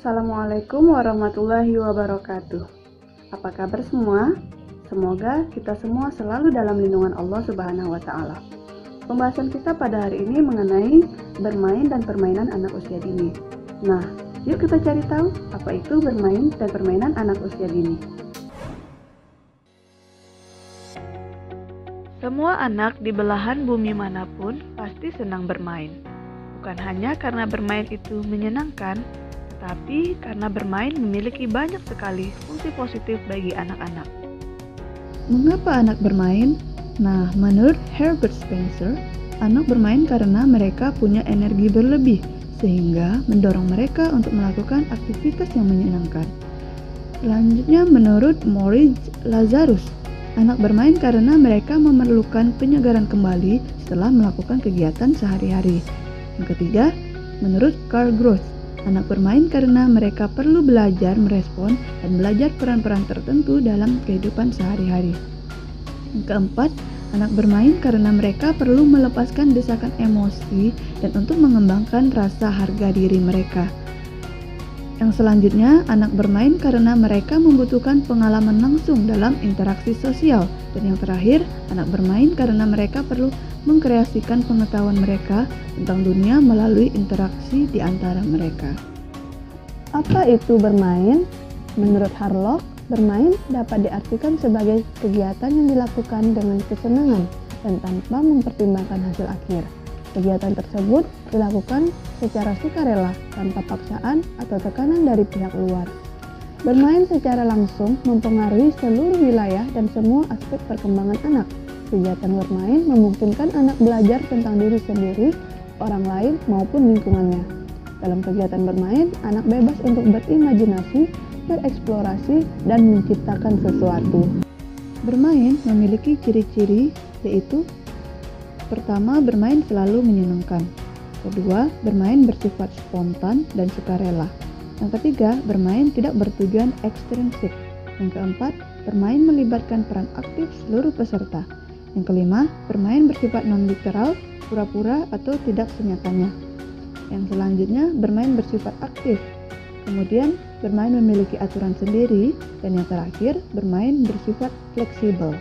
Assalamualaikum warahmatullahi wabarakatuh. Apa kabar semua? Semoga kita semua selalu dalam lindungan Allah Subhanahu wa Ta'ala. Pembahasan kita pada hari ini mengenai bermain dan permainan anak usia dini. Nah, yuk kita cari tahu apa itu bermain dan permainan anak usia dini. Semua anak di belahan bumi manapun pasti senang bermain. Bukan hanya karena bermain itu menyenangkan, tapi karena bermain memiliki banyak sekali fungsi positif bagi anak-anak. Mengapa anak bermain? Nah, menurut Herbert Spencer, anak bermain karena mereka punya energi berlebih, sehingga mendorong mereka untuk melakukan aktivitas yang menyenangkan. Selanjutnya, menurut Maurice Lazarus, anak bermain karena mereka memerlukan penyegaran kembali setelah melakukan kegiatan sehari-hari. Yang ketiga, menurut Carl Gross, anak bermain karena mereka perlu belajar merespon dan belajar peran-peran tertentu dalam kehidupan sehari-hari. Yang keempat, anak bermain karena mereka perlu melepaskan desakan emosi dan untuk mengembangkan rasa harga diri mereka. Yang selanjutnya, anak bermain karena mereka membutuhkan pengalaman langsung dalam interaksi sosial. Dan yang terakhir, anak bermain karena mereka perlu mengkreasikan pengetahuan mereka tentang dunia melalui interaksi di antara mereka. Apa itu bermain? Menurut Harlock, bermain dapat diartikan sebagai kegiatan yang dilakukan dengan kesenangan dan tanpa mempertimbangkan hasil akhir. Kegiatan tersebut dilakukan secara sukarela tanpa paksaan atau tekanan dari pihak luar. Bermain secara langsung mempengaruhi seluruh wilayah dan semua aspek perkembangan anak. Kegiatan bermain memungkinkan anak belajar tentang diri sendiri, orang lain, maupun lingkungannya. Dalam kegiatan bermain, anak bebas untuk berimajinasi, bereksplorasi, dan menciptakan sesuatu. Bermain memiliki ciri-ciri yaitu: pertama, bermain selalu menyenangkan. Kedua, bermain bersifat spontan dan sukarela. Yang ketiga, bermain tidak bertujuan ekstrinsik. Yang keempat, bermain melibatkan peran aktif seluruh peserta. Yang kelima, bermain bersifat non-literal, pura-pura atau tidak senyatanya. Yang selanjutnya, bermain bersifat aktif. Kemudian, bermain memiliki aturan sendiri. Dan yang terakhir, bermain bersifat fleksibel.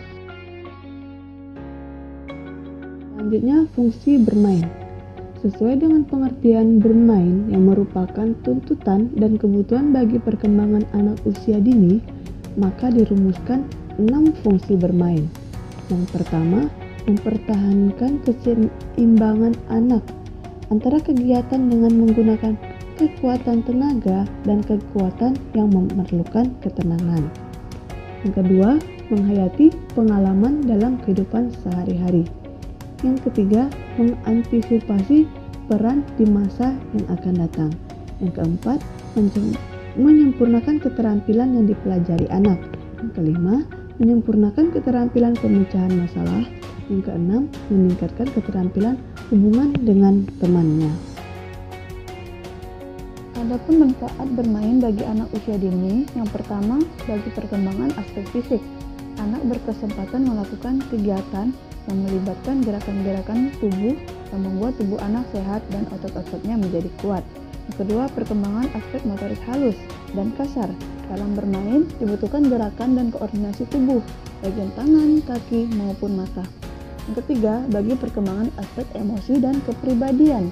Selanjutnya, fungsi bermain. Sesuai dengan pengertian bermain yang merupakan tuntutan dan kebutuhan bagi perkembangan anak usia dini, maka dirumuskan 6 fungsi bermain. Yang pertama, mempertahankan keseimbangan anak antara kegiatan dengan menggunakan kekuatan tenaga dan kekuatan yang memerlukan ketenangan. Yang kedua, menghayati pengalaman dalam kehidupan sehari-hari. Yang ketiga, mengantisipasi peran di masa yang akan datang. Yang keempat, menyempurnakan keterampilan yang dipelajari anak. Yang kelima, menyempurnakan keterampilan pemecahan masalah. Yang keenam, meningkatkan keterampilan hubungan dengan temannya. Adapun manfaat bermain bagi anak usia dini, yang pertama, bagi perkembangan aspek fisik. Anak berkesempatan melakukan kegiatan yang melibatkan gerakan-gerakan tubuh yang membuat tubuh anak sehat dan otot-ototnya menjadi kuat. Yang kedua, perkembangan aspek motorik halus dan kasar. Dalam bermain dibutuhkan gerakan dan koordinasi tubuh, bagian tangan, kaki, maupun mata. Yang ketiga, bagi perkembangan aspek emosi dan kepribadian.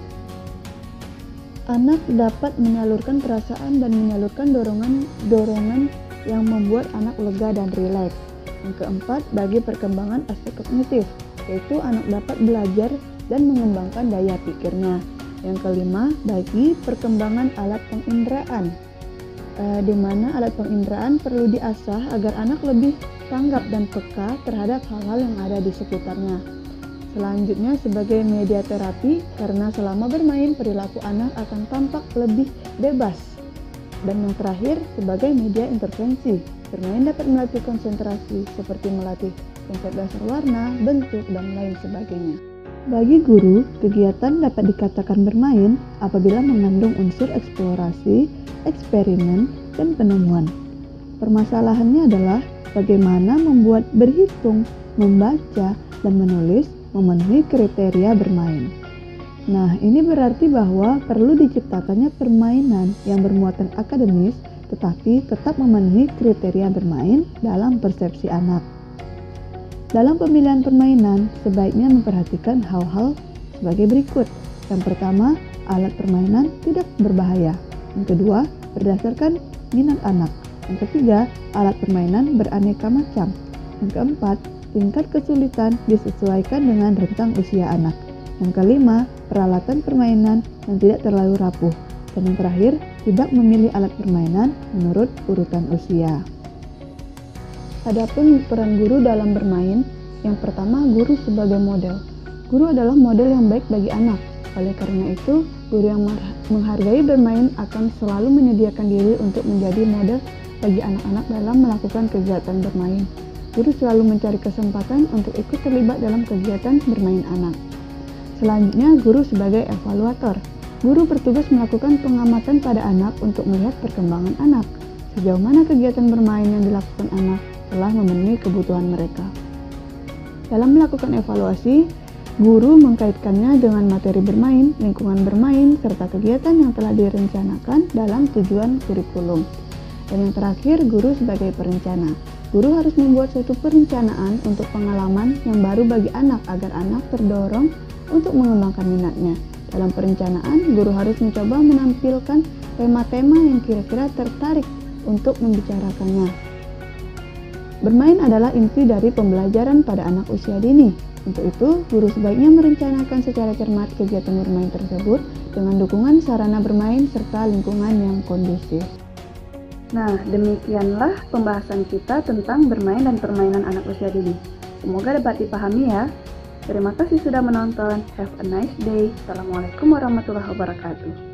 Anak dapat menyalurkan perasaan dan menyalurkan dorongan yang membuat anak lega dan rileks. Yang keempat, bagi perkembangan aspek kognitif, yaitu anak dapat belajar dan mengembangkan daya pikirnya. Yang kelima, bagi perkembangan alat penginderaan, di mana alat penginderaan perlu diasah agar anak lebih tanggap dan peka terhadap hal-hal yang ada di sekitarnya. Selanjutnya, sebagai media terapi, karena selama bermain perilaku anak akan tampak lebih bebas. Dan yang terakhir, sebagai media intervensi, bermain dapat melatih konsentrasi seperti melatih konsep dasar warna, bentuk, dan lain sebagainya. Bagi guru, kegiatan dapat dikatakan bermain apabila mengandung unsur eksplorasi, eksperimen, dan penemuan. Permasalahannya adalah bagaimana membuat berhitung, membaca, dan menulis memenuhi kriteria bermain. Nah, ini berarti bahwa perlu diciptakannya permainan yang bermuatan akademis tetapi tetap memenuhi kriteria bermain dalam persepsi anak. Dalam pemilihan permainan, sebaiknya memperhatikan hal-hal sebagai berikut. Yang pertama, alat permainan tidak berbahaya. Yang kedua, berdasarkan minat anak. Yang ketiga, alat permainan beraneka macam. Yang keempat, tingkat kesulitan disesuaikan dengan rentang usia anak. Yang kelima, peralatan permainan yang tidak terlalu rapuh. Dan yang terakhir, tidak memilih alat permainan menurut urutan usia. Adapun peran guru dalam bermain, yang pertama, guru sebagai model. Guru adalah model yang baik bagi anak. Oleh karena itu, guru yang menghargai bermain akan selalu menyediakan diri untuk menjadi model bagi anak-anak dalam melakukan kegiatan bermain. Guru selalu mencari kesempatan untuk ikut terlibat dalam kegiatan bermain anak. Selanjutnya, guru sebagai evaluator. Guru bertugas melakukan pengamatan pada anak untuk melihat perkembangan anak. Sejauh mana kegiatan bermain yang dilakukan anak telah memenuhi kebutuhan mereka. Dalam melakukan evaluasi, guru mengkaitkannya dengan materi bermain, lingkungan bermain, serta kegiatan yang telah direncanakan dalam tujuan kurikulum. Dan yang terakhir, guru sebagai perencana. Guru harus membuat suatu perencanaan untuk pengalaman yang baru bagi anak agar anak terdorong untuk mengembangkan minatnya. Dalam perencanaan, guru harus mencoba menampilkan tema-tema yang kira-kira tertarik untuk membicarakannya. Bermain adalah inti dari pembelajaran pada anak usia dini. Untuk itu, guru sebaiknya merencanakan secara cermat kegiatan bermain tersebut dengan dukungan sarana bermain serta lingkungan yang kondusif. Nah, demikianlah pembahasan kita tentang bermain dan permainan anak usia dini. Semoga dapat dipahami ya. Terima kasih sudah menonton. Have a nice day. Assalamualaikum warahmatullahi wabarakatuh.